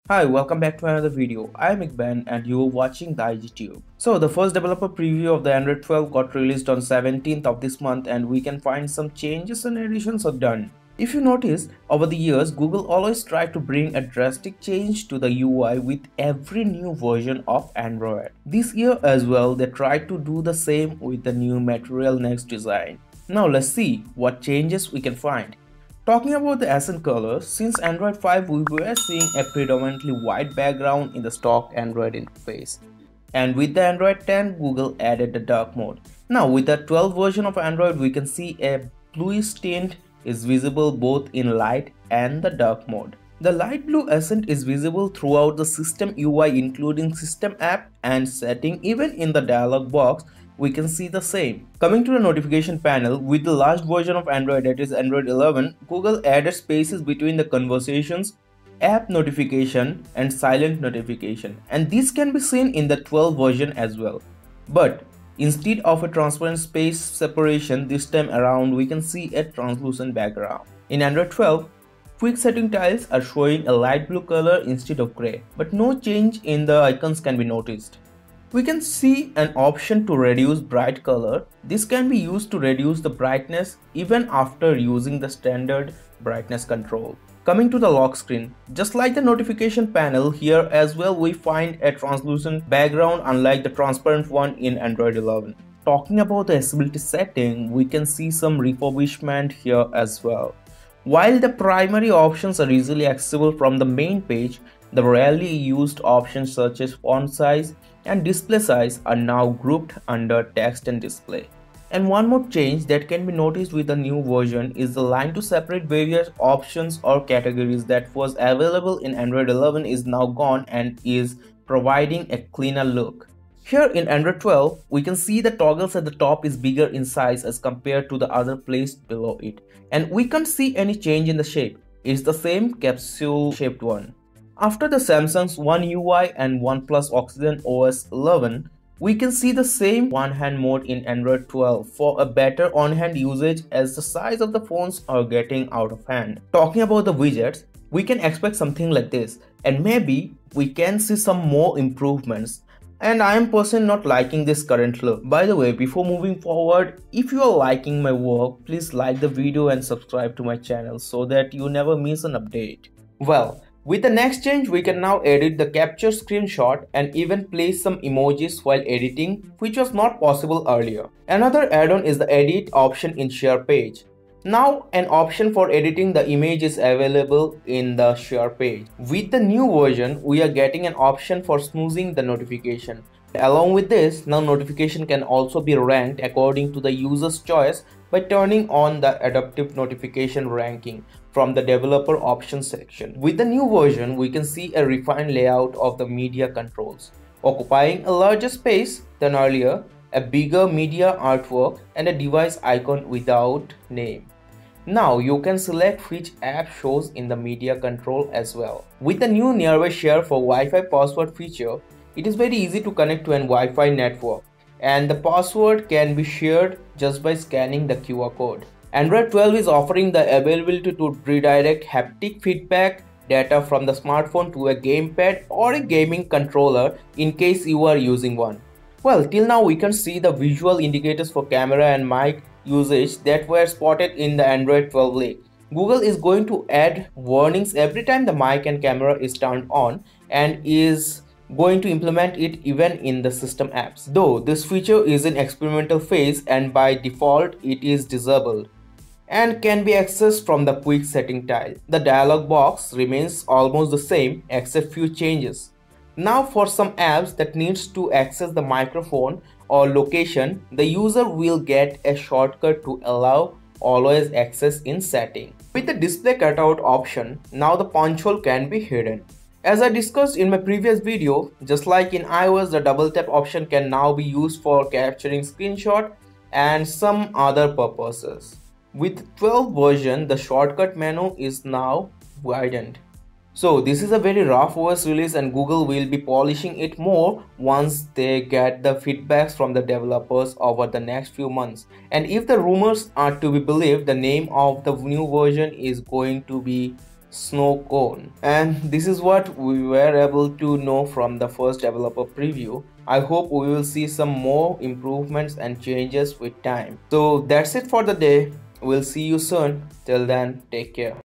Hi, welcome back to another video. I'm Iqban and you're watching TheIGTube. So the first developer preview of the Android 12 got released on 17th of this month and we can find some changes and additions are done. If you notice, over the years, Google always tried to bring a drastic change to the UI with every new version of Android. This year as well, they tried to do the same with the new Material Next design. Now let's see what changes we can find. Talking about the accent color, since Android 5 we were seeing a predominantly white background in the stock Android interface. And with the Android 10, Google added the dark mode. Now with the 12 version of Android, we can see a bluish tint is visible both in light and the dark mode. The light blue accent is visible throughout the system UI including system app and setting. Even in the dialog box, we can see the same. Coming to the notification panel, with the last version of Android, that is Android 11, Google added spaces between the conversations, app notification and silent notification, and this can be seen in the 12 version as well. But instead of a transparent space separation, this time around we can see a translucent background. In Android 12, quick setting tiles are showing a light blue color instead of gray, but no change in the icons can be noticed. We can see an option to reduce bright color. This can be used to reduce the brightness even after using the standard brightness control. Coming to the lock screen, just like the notification panel, here as well we find a translucent background unlike the transparent one in Android 11. Talking about the accessibility setting, we can see some refurbishment here as well. While the primary options are easily accessible from the main page, the rarely used options such as font size and display size are now grouped under text and display. And one more change that can be noticed with the new version is the line to separate various options or categories that was available in Android 11 is now gone and is providing a cleaner look. Here in Android 12, we can see the toggles at the top is bigger in size as compared to the other placed below it. And we can't see any change in the shape. It's the same capsule shaped one. After the Samsung's One UI and OnePlus Oxygen OS 11, we can see the same one-hand mode in Android 12 for a better on-hand usage as the size of the phones are getting out of hand. Talking about the widgets, we can expect something like this, and maybe we can see some more improvements. And I am personally not liking this current look. By the way, before moving forward, if you are liking my work, please like the video and subscribe to my channel so that you never miss an update. Well, with the next change, we can now edit the capture screenshot and even place some emojis while editing, which was not possible earlier. Another add-on is the edit option in share page. Now an option for editing the image is available in the share page. With the new version, we are getting an option for snoozing the notification. Along with this, now notification can also be ranked according to the user's choice by turning on the adaptive notification ranking from the developer options section. With the new version, we can see a refined layout of the media controls, occupying a larger space than earlier, a bigger media artwork and a device icon without name. Now you can select which app shows in the media control as well. With the new nearby share for Wi-Fi password feature, it is very easy to connect to an Wi-Fi network and the password can be shared just by scanning the QR code. Android 12 is offering the availability to redirect haptic feedback data from the smartphone to a gamepad or a gaming controller in case you are using one. Well, till now we can see the visual indicators for camera and mic usage that were spotted in the Android 12 leak. Google is going to add warnings every time the mic and camera is turned on and is going to implement it even in the system apps. Though this feature is in experimental phase and by default it is disabled and can be accessed from the quick setting tile. The dialog box remains almost the same except few changes. Now for some apps that needs to access the microphone or location, the user will get a shortcut to allow always access in setting. With the display cutout option, now the punch hole can be hidden. As I discussed in my previous video, just like in iOS, the double tap option can now be used for capturing screenshot and some other purposes. With 12 version, the shortcut menu is now widened. So this is a very rough OS release and Google will be polishing it more once they get the feedbacks from the developers over the next few months. And if the rumors are to be believed, the name of the new version is going to be snow cone. And this is what we were able to know from the first developer preview. I hope we will see some more improvements and changes with time. So that's it for the day. We'll see you soon. Till then, take care.